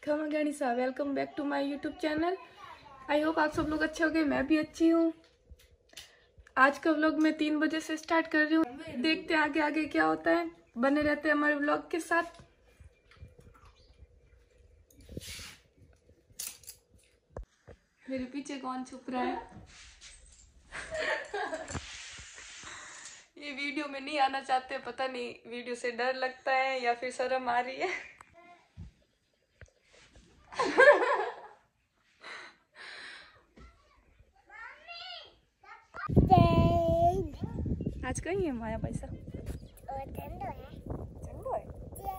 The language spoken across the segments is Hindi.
खमा गणिसा, welcome back to my YouTube channel. I hope आप सब लोग अच्छे होंगे, मैं भी अच्छी हूँ। आज का व्लॉग मैं 3 बजे से स्टार्ट कर रही हूँ। देखते हैं आगे आगे क्या होता है, बने रहते हैं हमारे व्लॉग के साथ। मेरे पीछे कौन छुप रहा है? ये वीडियो में नहीं आना चाहते, पता नहीं वीडियो से डर लगता है या फिर शर्म आ रही है। आज कहीं है माया पैसा? चंदो है।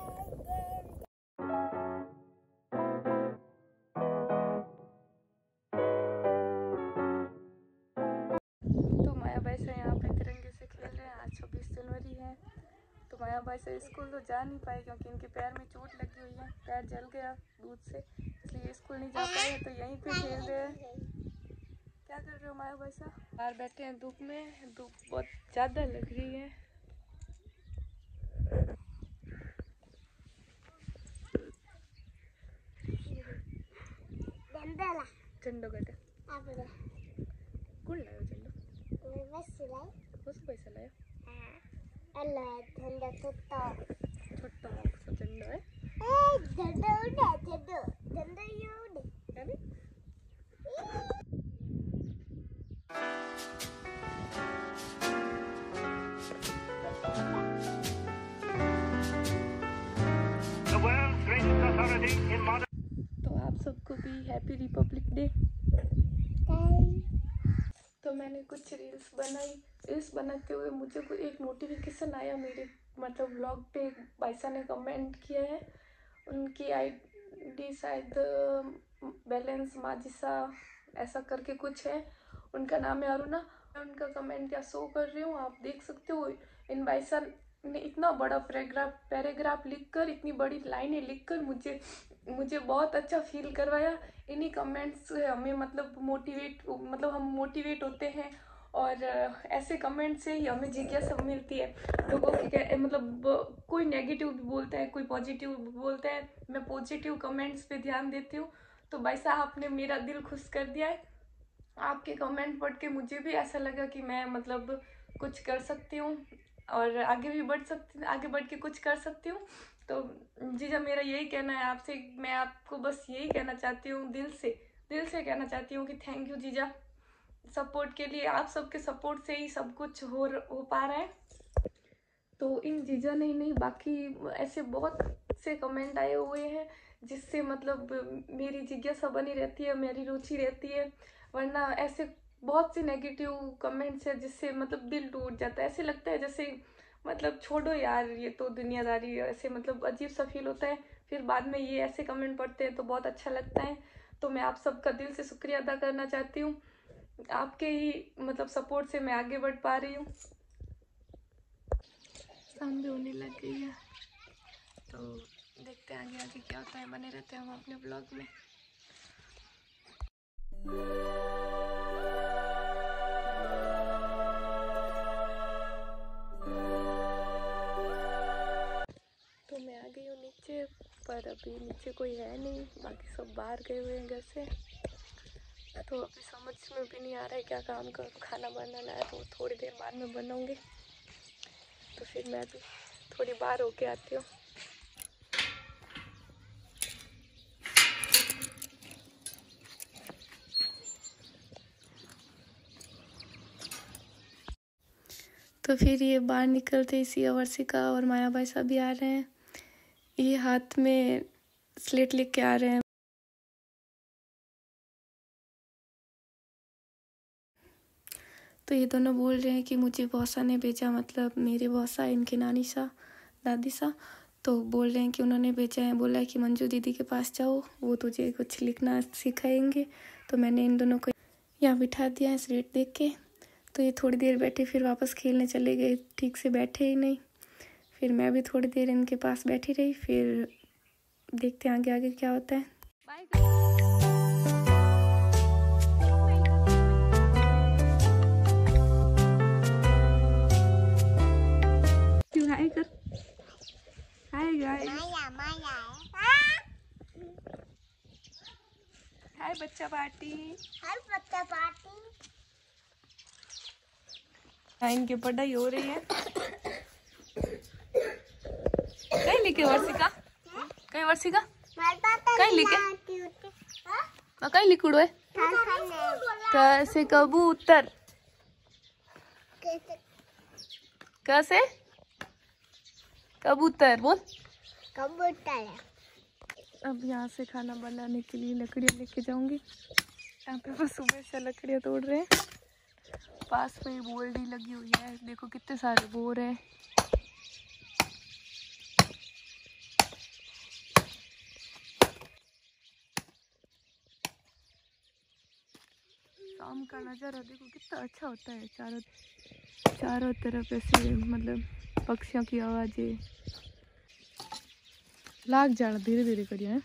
तो माया पैसा यहाँ पे तिरंगे से खेल रहे हैं। आज 26 जनवरी है। तो माया पैसा स्कूल तो जा नहीं पाए क्योंकि इनके पैर में चोट लगी हुई है, पैर जल गया दूध से, इसलिए स्कूल नहीं जा पाए। तो यहीं पे खेल रहे हैं। क्या कर रहे हो माया पैसा? बाहर बैठे हैं धूप में, धूप बहुत ज़्यादा लग रही है। चंडो गटे कौन लायो चंडो? बस पैसा लायो। छोटा चंडो है। तो आप सबको भी हैप्पी रिपब्लिक डे। तो मैंने कुछ रील्स बनाई। रील्स बनाते हुए मुझे कोई एक नोटिफिकेशन आया मेरे मतलब व्लॉग पे। बाइसा ने कमेंट किया है, उनकी आईडी शायद बैलेंस माजिसा ऐसा करके कुछ है, उनका नाम है अरुणा। मैं उनका कमेंट या शो कर रही हूँ, आप देख सकते हो। इन बाइसा ने इतना बड़ा पैराग्राफ लिखकर, इतनी बड़ी लाइनें लिखकर मुझे बहुत अच्छा फील करवाया। इन्हीं कमेंट्स से हमें मतलब हम मोटिवेट होते हैं और ऐसे कमेंट से ही हमें जिज्ञासा मिलती है। लोगों की मतलब कोई नेगेटिव भी बोलता है, कोई पॉजिटिव भी बोलता है। मैं पॉजिटिव कमेंट्स पे ध्यान देती हूँ। तो भाई साहब आपने मेरा दिल खुश कर दिया है। आपके कमेंट पढ़ के मुझे भी ऐसा लगा कि मैं मतलब कुछ कर सकती हूँ और आगे भी आगे बढ़ के कुछ कर सकती हूँ। तो जीजा मेरा यही कहना है आपसे, मैं आपको बस यही कहना चाहती हूँ, दिल से कहना चाहती हूँ कि थैंक यू जीजा, सपोर्ट के लिए। आप सबके सपोर्ट से ही सब कुछ हो पा रहा है। तो इन जीजा ने ही नहीं, बाकी ऐसे बहुत से कमेंट आए हुए हैं जिससे मतलब मेरी जिज्ञासा बनी रहती है, मेरी रुचि रहती है। वरना ऐसे बहुत से नेगेटिव कमेंट्स है जिससे मतलब दिल टूट जाता है। ऐसे लगता है जैसे मतलब छोड़ो यार, ये तो दुनियादारी है, ऐसे मतलब अजीब सा फील होता है। फिर बाद में ये ऐसे कमेंट पढ़ते हैं तो बहुत अच्छा लगता है। तो मैं आप सबका दिल से शुक्रिया अदा करना चाहती हूँ। आपके ही मतलब सपोर्ट से मैं आगे बढ़ पा रही हूँ। शाम भी होने लग गई है, तो देखते हैं आगे आगे क्या होता है। बने रहते हैं हम अपने ब्लॉग में। तो मैं आ गई हूँ नीचे, पर अभी नीचे कोई है नहीं, बाकी सब बाहर गए हुए हैं घर से। तो अभी समझ में भी नहीं आ रहा है क्या काम करूँ। खाना बनाना है तो थोड़ी देर बाद में बनाऊँगी। तो फिर मैं भी थोड़ी बाहर होके आती हूँ। तो फिर ये बाहर निकलते ही सिया, वर्षिका और माया भाई सभी आ रहे हैं। ये हाथ में स्लेट लेके आ रहे हैं। तो ये दोनों बोल रहे हैं कि मुझे बौसा ने भेजा, मतलब मेरे बौसा इनके नानी सा दादी सा। तो बोल रहे हैं कि उन्होंने भेजा है, बोला है कि मंजू दीदी के पास जाओ, वो तुझे कुछ लिखना सिखाएंगे। तो मैंने इन दोनों को यहाँ बिठा दिया है स्लेट देख के। तो ये थोड़ी देर बैठे, फिर वापस खेलने चले गए, ठीक से बैठे ही नहीं। फिर मैं भी थोड़ी देर इनके पास बैठी रही। फिर देखते हैं आगे आगे क्या होता है। हाय कर, हाय गाइस। हाय बच्चा पार्टी। हाय बच्चा पार्टी। इनकी पढ़ाई हो रही है। कहीं लिखे वर्षिका? कहीं वर्षिका? कहीं लिखे? कहीं लिखुड़ो है? कैसे कबूतर? कैसे कबूतर बोल। कबूतर। अब यहाँ से खाना बनाने के लिए लकड़ियाँ लेके जाऊंगी। यहाँ पे बस सुबह से लकड़ियाँ तोड़ रहे हैं। पास में बोल्डी लगी हुई है, देखो कितने सारे बोर हैं। शाम का नज़ारा देखो कितना अच्छा होता है। चारों तरफ ऐसे मतलब पक्षियों की आवाज़ें। लाग जाना धीरे धीरे करिए हैं।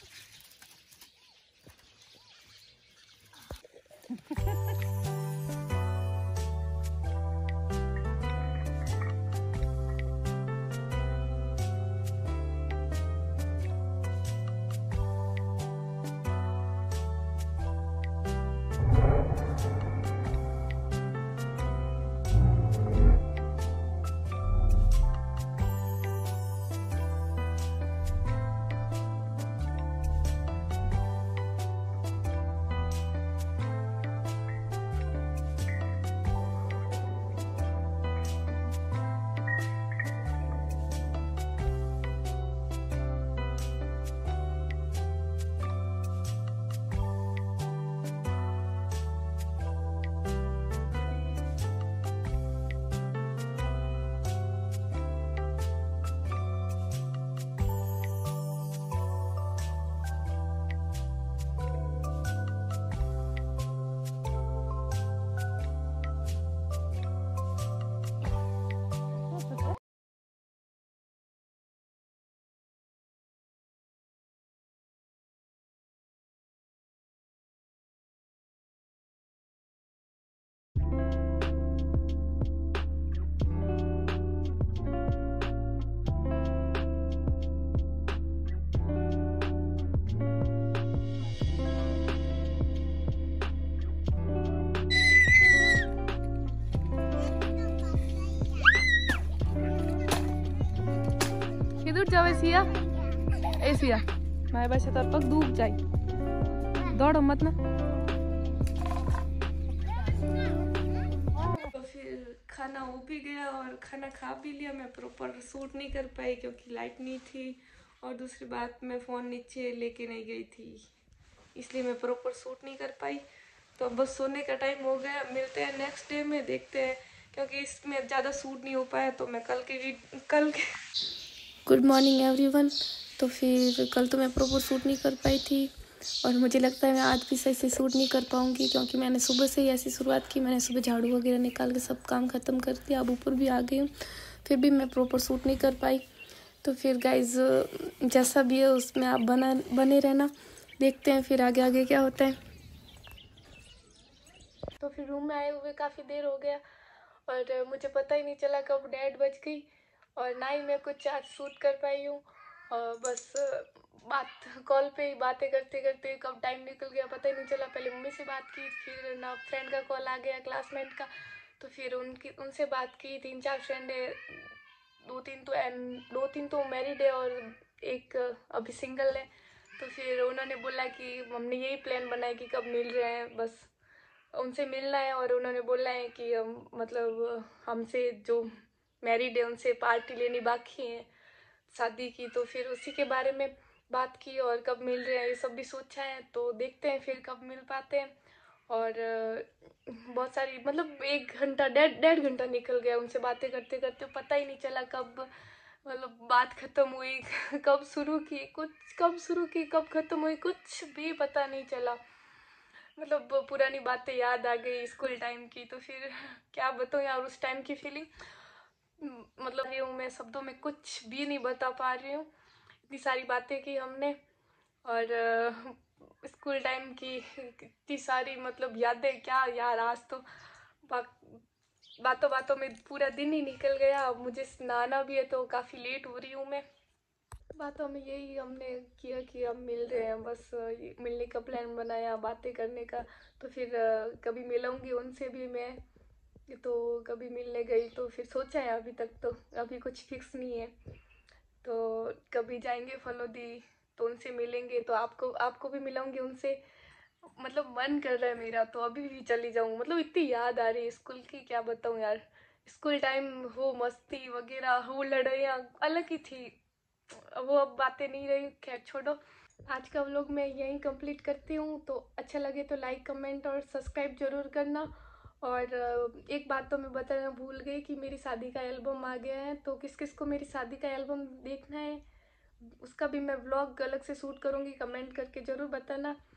किधर जावे सिया? ए सिया माय बच्चा तर पग धूप जाई। दौड़ो मत ना। तो फिर खाना हो भी गया और खाना खा भी लिया। मैं प्रॉपर शूट नहीं कर पाई क्योंकि लाइट नहीं थी और दूसरी बात मैं फ़ोन नीचे लेके नहीं गई थी, इसलिए मैं प्रॉपर शूट नहीं कर पाई। तो बस सोने का टाइम हो गया। मिलते हैं नेक्स्ट डे में, देखते हैं क्योंकि इसमें ज़्यादा शूट नहीं हो पाया तो मैं कल के गुड मॉर्निंग एवरीवन। तो फिर कल तो मैं प्रॉपर शूट नहीं कर पाई थी और मुझे लगता है मैं आज भी सही से शूट नहीं कर पाऊँगी क्योंकि मैंने सुबह से ही ऐसी शुरुआत की। मैंने सुबह झाड़ू वगैरह निकाल के सब काम ख़त्म कर दिया। अब ऊपर भी आ गई हूँ, फिर भी मैं प्रॉपर शूट नहीं कर पाई। तो फिर गाइज जैसा भी है उसमें आप बने रहना, देखते हैं फिर आगे आगे क्या होता है। तो फिर रूम में आए हुए काफ़ी देर हो गया और मुझे पता ही नहीं चला कब 1:30 बज गई और ना ही मैं कुछ आज शूट कर पाई हूँ। और बस बात कॉल पे ही बातें करते करते कब टाइम निकल गया पता ही नहीं चला। पहले मम्मी से बात की, फिर ना फ्रेंड का कॉल आ गया क्लासमेट का, तो फिर उनसे बात की। 3-4 फ्रेंड है, दो तीन तो मैरिड है और एक अभी सिंगल है। तो फिर उन्होंने बोला कि हमने यही प्लान बनाया कि कब मिल रहे हैं, बस उनसे मिलना है। और उन्होंने बोला है कि मतलब हमसे जो मैरिड है उनसे पार्टी लेनी बाकी है शादी की। तो फिर उसी के बारे में बात की और कब मिल रहे हैं ये सब भी सोचा है। तो देखते हैं फिर कब मिल पाते हैं। और बहुत सारी मतलब 1 घंटा 1.5 घंटा निकल गया उनसे बातें करते करते, पता ही नहीं चला कब मतलब बात ख़त्म हुई कब शुरू की कब ख़त्म हुई कुछ भी पता नहीं चला। मतलब पुरानी बातें याद आ गई स्कूल टाइम की। तो फिर क्या बताऊँ यार उस टाइम की फीलिंग, मतलब ये हूँ मैं शब्दों में कुछ भी नहीं बता पा रही हूँ। इतनी सारी बातें की हमने और स्कूल टाइम की इतनी सारी मतलब यादें, क्या यार आज तो बातों बातों में पूरा दिन ही निकल गया। अब मुझे नहाना भी है तो काफ़ी लेट हो रही हूँ मैं। बातों में यही हमने किया कि अब मिल रहे हैं, बस ये मिलने का प्लान बनाया, बातें करने का। तो फिर कभी मिलूंगी उनसे भी मैं। तो कभी मिलने गई तो फिर सोचा है, अभी तक तो अभी कुछ फिक्स नहीं है। तो कभी जाएंगे फलोदी, तो उनसे मिलेंगे, तो आपको आपको भी मिलाऊंगी उनसे। मतलब मन कर रहा है मेरा, तो अभी भी चली जाऊँ। मतलब इतनी याद आ रही है स्कूल की, क्या बताऊँ यार। स्कूल टाइम, वो मस्ती वगैरह, वो लड़ाइयाँ अलग ही थी। वो अब बातें नहीं रही, खैर छोड़ो। आज का व्लॉग मैं यहीं कंप्लीट करती हूँ। तो अच्छा लगे तो लाइक कमेंट और सब्सक्राइब जरूर करना। और एक बात तो मैं बताना भूल गई कि मेरी शादी का एल्बम आ गया है। तो किस किस को मेरी शादी का एल्बम देखना है, उसका भी मैं व्लॉग अलग से शूट करूँगी, कमेंट करके ज़रूर बताना।